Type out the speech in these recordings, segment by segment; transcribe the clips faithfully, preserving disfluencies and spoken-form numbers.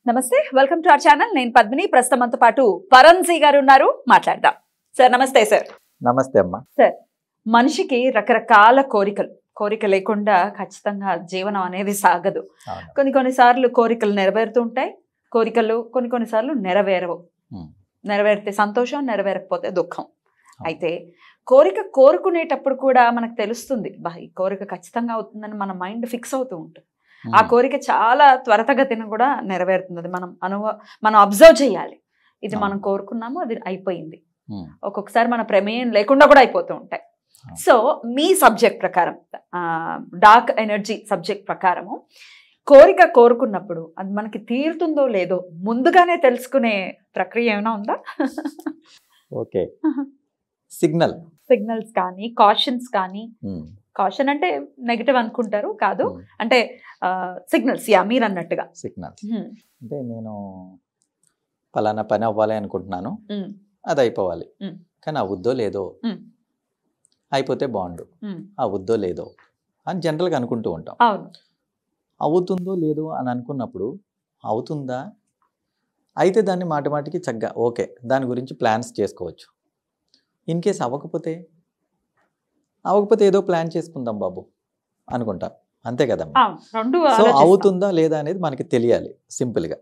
నమస్తే welcome to our channel నేను పద్మిని ప్రస్తుతం మనతో పాటు పరంజీ గారు ఉన్నారు మాట్లాడదాం సార్ నమస్తే సార్ నమస్తే అమ్మా సార్ మనిషికి రకరకాల కోరికలు కోరిక లేకుండా ఖచ్చితంగా జీవనం అనేది సాగదు కొన్ని కొన్ని సార్లు కోరికలు నెరవేరుతూ ఉంటాయి కోరికలు కొన్ని కొన్ని సార్లు నెరవేరవు నెరవేరితే సంతోషం నెరవేరకపోతే దుఃఖం అయితే కోరిక కోరుకునేటప్పుడు కూడా మనకు తెలుస్తుంది బా ఈ కోరిక ఖచ్చితంగా అవుతుందని మన మైండ్ ఫిక్స్ అవుతూ ఉంటుంది ఆ కోరిక చాలా త్వరితగతిన కూడా నెరవేరుతుంది మనం అనుభవ మనం అబ్జర్వ్ చేయాలి ఇది మనం కోరుకున్నాము అది అయిపోయింది ఒక్కొక్కసారి మన ప్రమేయం లేకుండా కూడా అయిపోతూ ఉంటాయి సో మీ సబ్జెక్ట్ ప్రకారం డార్క్ ఎనర్జీ సబ్జెక్ట్ ప్రకారము కోరిక కోరుకున్నప్పుడు అది మనకి తీరుతుందో లేదో ముందుగానే తెలుసుకునే ప్రక్రియ ఏమైనా ఉందా? ఓకే సిగ్నల్ సిగ్నల్స్ కానీ కాషన్స్ కానీ కాషన్ అంటే నెగటివ్ అనుకుంటారు కాదు అంటే సిగ్నల్స్ యా మీరు అన్నట్టుగా సిగ్నల్స్ అంటే నేను పలానా పని అవ్వాలి అనుకుంటున్నాను అది అయిపోవాలి కానీ అవుద్దో లేదో అయిపోతే బాగుండు అవుద్దో లేదో అని జనరల్గా అనుకుంటూ ఉంటాం. అవుతుందో లేదో అని అనుకున్నప్పుడు అవుతుందా అయితే దాన్ని మాటి మాటికి చక్కగా ఓకే దాని గురించి ప్లాన్స్ చేసుకోవచ్చు. ఇన్ కేస్ అవ్వకపోతే అవ్వకపోతే ఏదో ప్లాన్ చేసుకుందాం బాబు అనుకుంటాం అంతే కదమ్మా. సో అవుతుందా లేదా అనేది మనకి తెలియాలి సింపుల్గా.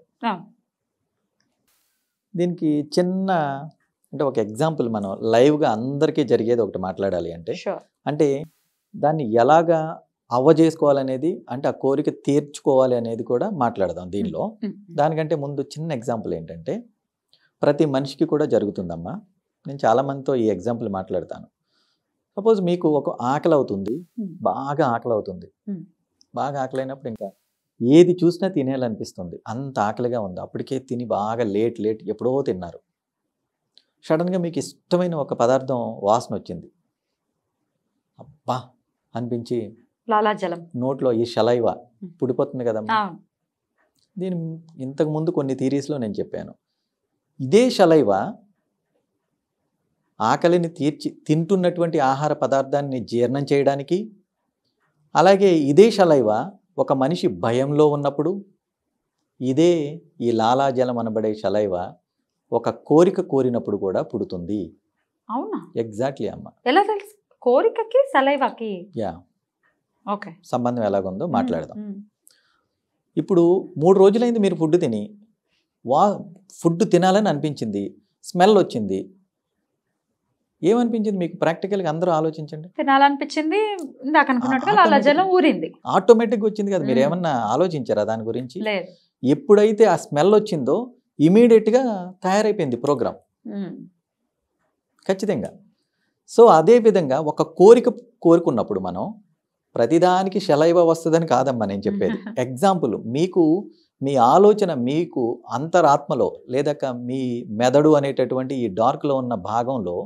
దీనికి చిన్న అంటే ఒక ఎగ్జాంపుల్ మనం లైవ్గా అందరికీ జరిగేది ఒకటి మాట్లాడాలి అంటే అంటే దాన్ని ఎలాగా అవ్వ చేసుకోవాలనేది అంటే ఆ కోరిక తీర్చుకోవాలి అనేది కూడా మాట్లాడదాం దీనిలో. దానికంటే ముందు చిన్న ఎగ్జాంపుల్ ఏంటంటే ప్రతి మనిషికి కూడా జరుగుతుందమ్మా. నేను చాలామందితో ఈ ఎగ్జాంపుల్ మాట్లాడతాను. సపోజ్ మీకు ఒక ఆకలి అవుతుంది, బాగా ఆకలి అవుతుంది, బాగా ఆకలి అయినప్పుడు ఇంకా ఏది చూసినా తినేయాలనిపిస్తుంది, అంత ఆకలిగా ఉంది. అప్పటికే తిని బాగా లేట్ లేట్ ఎప్పుడో తిన్నారు. సడన్గా మీకు ఇష్టమైన ఒక పదార్థం వాసన వచ్చింది, అబ్బా అనిపించి లాలాజలం నోట్లో ఈ షలైవా పుడిపోతుంది కదమ్మా. దీని ఇంతకు ముందు కొన్ని థీరీస్లో నేను చెప్పాను. ఇదే షలైవా ఆకలిని తీర్చి తింటున్నటువంటి ఆహార పదార్థాన్ని జీర్ణం చేయడానికి, అలాగే ఇదే షలైవా ఒక మనిషి భయంలో ఉన్నప్పుడు, ఇదే ఈ లాలాజలం అనబడే షలైవా ఒక కోరిక కోరినప్పుడు కూడా పుడుతుంది. అవునా? ఎగ్జాక్ట్లీ అమ్మ. ఎలా తెలుసు కోరికకి సలైవాకి? యా ఓకే సంబంధం ఎలాగుందో మాట్లాడదాం. ఇప్పుడు మూడు రోజులైంది మీరు ఫుడ్ తిని, వా ఫుడ్ తినాలని అనిపించింది, స్మెల్ వచ్చింది, ఏమనిపించింది మీకు? ప్రాక్టికల్గా అందరూ ఆలోచించండి. తినాలనిపించింది, ఇందాక అనుకున్నట్టుగా లాలాజలం ఊరింది, ఆటోమేటిక్గా వచ్చింది కదా. మీరు ఏమన్నా ఆలోచించారా దాని గురించి? ఎప్పుడైతే ఆ స్మెల్ వచ్చిందో ఇమీడియట్గా తయారైపోయింది ప్రోగ్రామ్ ఖచ్చితంగా. సో అదే విధంగా ఒక కోరిక కోరుకున్నప్పుడు మనం ప్రతిదానికి షలైవ వస్తుందని కాదమ్మా నేను చెప్పేది. ఎగ్జాంపుల్ మీకు మీ ఆలోచన మీకు అంతరాత్మలో లేదక మీ మెదడు అనేటటువంటి ఈ డార్క్లో ఉన్న భాగంలో,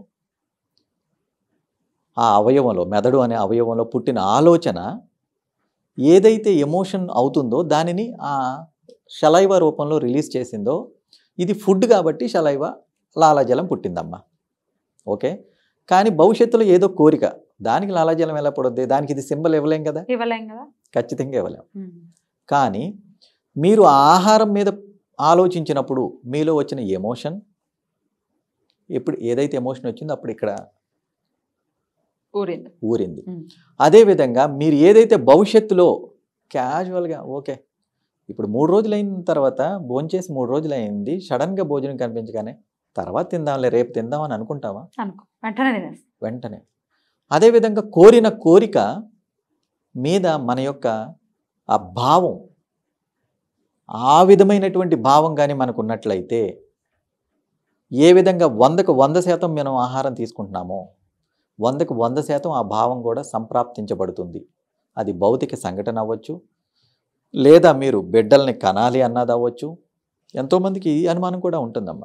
ఆ అవయవంలో మెదడు అనే అవయవంలో పుట్టిన ఆలోచన ఏదైతే ఎమోషన్ అవుతుందో దానిని ఆ షలైవ రూపంలో రిలీజ్ చేసిందో, ఇది ఫుడ్ కాబట్టి షలైవ లాలాజలం పుట్టిందమ్మా. ఓకే, కానీ భవిష్యత్తులో ఏదో కోరిక, దానికి లాలాజలం ఎలా పడుద్ది? దానికి ఇది సింబల్ ఇవ్వలేం కదా, ఇవ్వలేం కదా, ఖచ్చితంగా ఇవ్వలేం. కానీ మీరు ఆహారం మీద ఆలోచించినప్పుడు మీలో వచ్చిన ఎమోషన్, ఎప్పుడు ఏదైతే ఎమోషన్ వచ్చిందో అప్పుడు ఇక్కడ ఊరింది ఊరింది అదేవిధంగా మీరు ఏదైతే భవిష్యత్తులో క్యాజువల్గా ఓకే ఇప్పుడు మూడు రోజులు అయిన తర్వాత భోంచేసి మూడు రోజులు అయింది, సడన్గా భోజనం కనిపించగానే తర్వాత తిందాంలే రేపు తిందామని అనుకుంటావా? వెంటనే వెంటనే. అదేవిధంగా కోరిన కోరిక మీద మన యొక్క ఆ భావం, ఆ విధమైనటువంటి భావం కానీ మనకు ఉన్నట్లయితే, ఏ విధంగా వందకు వంద శాతం మనం ఆహారం తీసుకుంటున్నామో వందకు వంద శాతం ఆ భావం కూడా సంప్రాప్తించబడుతుంది. అది భౌతిక సంఘటన అవ్వచ్చు, లేదా మీరు బిడ్డల్ని కనాలి అన్నది అవ్వచ్చు. ఎంతోమందికి ఈ అనుమానం కూడా ఉంటుందమ్మా.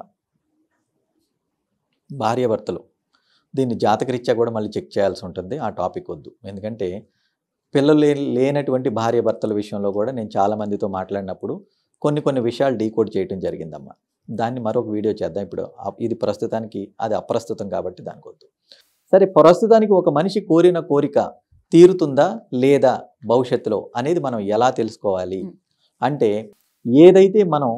భార్యాభర్తలు దీన్ని జాతకరీత్యా కూడా మళ్ళీ చెక్ చేయాల్సి ఉంటుంది. ఆ టాపిక్ వద్దు, ఎందుకంటే పిల్లలు లే లేనటువంటి భార్యాభర్తల విషయంలో కూడా నేను చాలామందితో మాట్లాడినప్పుడు కొన్ని కొన్ని విషయాలు డీకోడ్ చేయడం జరిగిందమ్మా. దాన్ని మరొక వీడియో చేద్దాం. ఇప్పుడు ఇది ప్రస్తుతానికి అది అప్రస్తుతం కాబట్టి దానికి వద్దు. సరే, ప్రస్తుతానికి ఒక మనిషి కోరిన కోరిక తీరుతుందా లేదా భవిష్యత్తులో అనేది మనం ఎలా తెలుసుకోవాలి అంటే, ఏదైతే మనం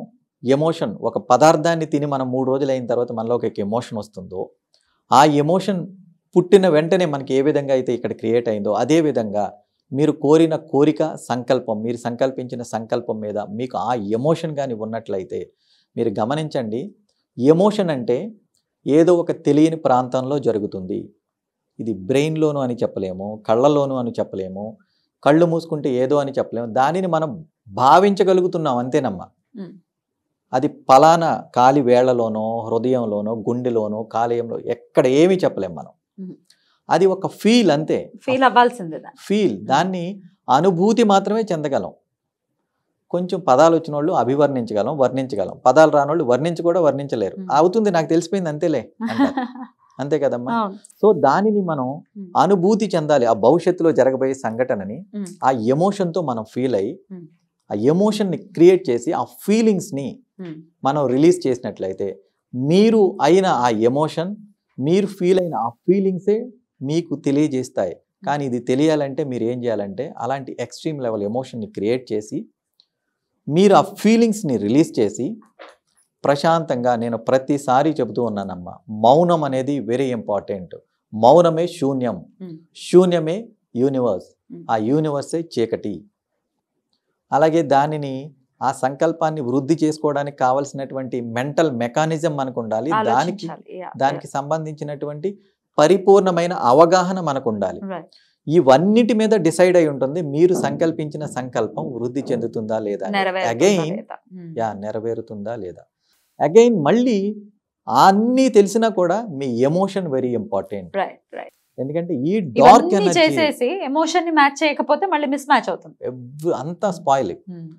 ఎమోషన్, ఒక పదార్థాన్ని తిని మనం మూడు రోజులు అయిన తర్వాత మనలో ఒక ఎమోషన్ వస్తుందో, ఆ ఎమోషన్ పుట్టిన వెంటనే మనకి ఏ విధంగా అయితే ఇక్కడ క్రియేట్ అయిందో అదే విధంగా మీరు కోరిన కోరిక, సంకల్పం, మీరు సంకల్పించిన సంకల్పం మీద మీకు ఆ ఎమోషన్ కానీ ఉన్నట్లయితే మీరు గమనించండి, ఎమోషన్ అంటే ఏదో ఒక తెలియని ప్రాంతంలో జరుగుతుంది. ఇది బ్రెయిన్లోను అని చెప్పలేము, కళ్ళలోను అని చెప్పలేము, కళ్ళు మూసుకుంటే ఏదో అని చెప్పలేము. దానిని మనం భావించగలుగుతున్నాం అంతేనమ్మా. అది పలానా కాలి వేళ్లలోనో, హృదయంలోనో, గుండెలోనో, కాలేయంలో ఎక్కడ ఏమీ చెప్పలేం మనం. అది ఒక ఫీల్ అంతే. ఫీల్ అవ్వాల్సిందే. ఫీల్, దాన్ని అనుభూతి మాత్రమే చెందగలం. కొంచెం పదాలు వచ్చిన వాళ్ళు అభివర్ణించగలం, వర్ణించగలం. పదాలు రాని వాళ్ళు వర్ణించి కూడా వర్ణించలేరు. అవుతుంది, నాకు తెలిసిపోయింది అంతేలే అంటారు. అంతే కదమ్మా. సో దానిని మనం అనుభూతి చెందాలి. ఆ భవిష్యత్తులో జరగబోయే సంఘటనని ఆ ఎమోషన్తో మనం ఫీల్ అయ్యి ఆ ఎమోషన్ని క్రియేట్ చేసి ఆ ఫీలింగ్స్ని మనం రిలీజ్ చేసినట్లయితే మీరు అయిన ఆ ఎమోషన్, మీరు ఫీల్ అయిన ఆ ఫీలింగ్సే మీకు తెలియజేస్తాయి. కానీ ఇది తెలియాలంటే మీరు ఏం చేయాలంటే అలాంటి ఎక్స్ట్రీమ్ లెవెల్ ఎమోషన్ని క్రియేట్ చేసి మీరు ఆ ఫీలింగ్స్ని రిలీజ్ చేసి ప్రశాంతంగా, నేను ప్రతిసారి చెబుతూ ఉన్నానమ్మా, మౌనం అనేది వెరీ ఇంపార్టెంట్. మౌనమే శూన్యం, శూన్యమే యూనివర్స్, ఆ యూనివర్సే చీకటి. అలాగే దానిని, ఆ సంకల్పాన్ని వృద్ధి చేసుకోవడానికి కావలసినటువంటి మెంటల్ మెకానిజం మనకు ఉండాలి. దానికి దానికి సంబంధించినటువంటి పరిపూర్ణమైన అవగాహన మనకు ఉండాలి. ఇవన్నిటి మీద డిసైడ్ అయి ఉంటుంది మీరు సంకల్పించిన సంకల్పం వృద్ధి చెందుతుందా లేదా, అగైన్ యా నెరవేరుతుందా లేదా. అగైన్ మళ్ళీ అన్నీ తెలిసినా కూడా మీ ఎమోషన్ వెరీ ఇంపార్టెంట్. ఎందుకంటే ఈ డార్క్ ఎనర్జీ ఎమోషన్ ని మ్యాచ్ చేయకపోతే మళ్ళీ మిస్ మ్యాచ్ అవుతుంది, అంతా స్పాయిల్.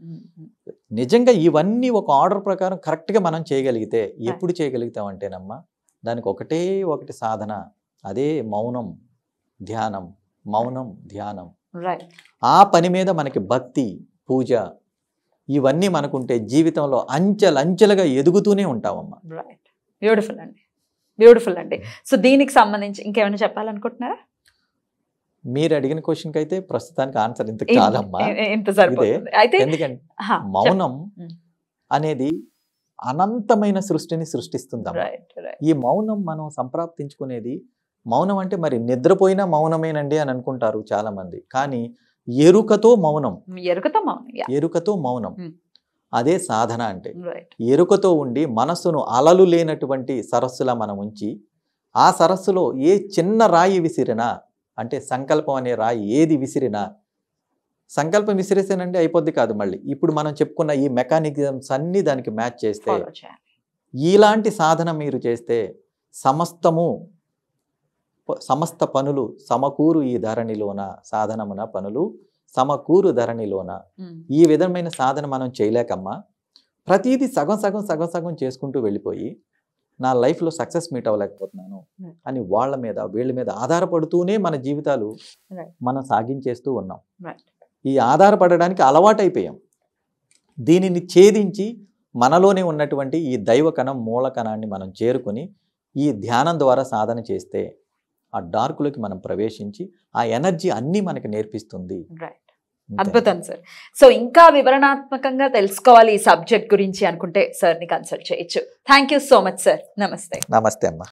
నిజంగా ఇవన్నీ ఒక ఆర్డర్ ప్రకారం కరెక్ట్ గా మనం చేయగలిగితే, ఎప్పుడు చేయగలుగుతాం అంటేనమ్మా, దానికి ఒకటే ఒకటి సాధన, అదే మౌనం ధ్యానం. మౌనం ధ్యానం, ఆ పని మీద మనకి భక్తి, పూజ, ఇవన్నీ మనకుంటే జీవితంలో అంచెలంచెలుగా ఎదుగుతూనే ఉంటామమ్మా. బ్యూటిఫుల్ అండి, బ్యూటిఫుల్ అండి. సో దీనికి సంబంధించి ఇంకేమైనా చెప్పాలనుకుంటున్నారా? మీరు అడిగిన క్వశ్చన్కి అయితే ప్రస్తుతానికి ఆన్సర్ ఇంత చాలమ్మా. ఎందుకంటే మౌనం అనేది అనంతమైన సృష్టిని సృష్టిస్తుందమ్మా. ఈ మౌనం మనం సంప్రాప్తించుకునేది, మౌనం అంటే మరి నిద్రపోయినా మౌనమేనండి అని అనుకుంటారు చాలా మంది, కానీ ఎరుకతో మౌనం, ఎరుకతో మౌనం, ఎరుకతో మౌనం అదే సాధన. అంటే ఎరుకతో ఉండి మనస్సును అలలు లేనటువంటి సరస్సులా మనం ఉంచి, ఆ సరస్సులో ఏ చిన్న రాయి విసిరినా, అంటే సంకల్పం అనే రాయి ఏది విసిరినా, సంకల్పం విసిరేసానండి అయిపోద్ది కాదు, మళ్ళీ ఇప్పుడు మనం చెప్పుకున్న ఈ మెకానిజమ్స్ అన్నీ దానికి మ్యాచ్ చేస్తే, ఇలాంటి సాధన మీరు చేస్తే సమస్తము సమస్త పనులు సమకూరు ఈ ధరణిలోన, సాధనమున పనులు సమకూరు ధరణిలోన. ఈ విధమైన సాధన మనం చేయలేకమ్మా, ప్రతిదీ సగం సగం సగం సగం చేసుకుంటూ వెళ్ళిపోయి నా లైఫ్లో సక్సెస్ మీట్ అవ్వలేకపోతున్నాను అని వాళ్ళ మీద వీళ్ళ మీద ఆధారపడుతూనే మన జీవితాలు మనం సాగించేస్తూ ఉన్నాం. ఈ ఆధారపడడానికి అలవాటైపోయాం. దీనిని ఛేదించి మనలోనే ఉన్నటువంటి ఈ దైవకణం, మూలకణాన్ని మనం చేరుకొని ఈ ధ్యానం ద్వారా సాధన చేస్తే ఆ డార్క్లోకి మనం ప్రవేశించి ఆ ఎనర్జీ అన్నీ మనకి నేర్పిస్తుంది. అద్భుతం సార్. సో ఇంకా వివరణాత్మకంగా తెలుసుకోవాలి ఈ సబ్జెక్ట్ గురించి అనుకుంటే సార్ని కన్సల్ట్ చేయొచ్చు. Thank you so much sir. నమస్తే. నమస్తే అమ్మా.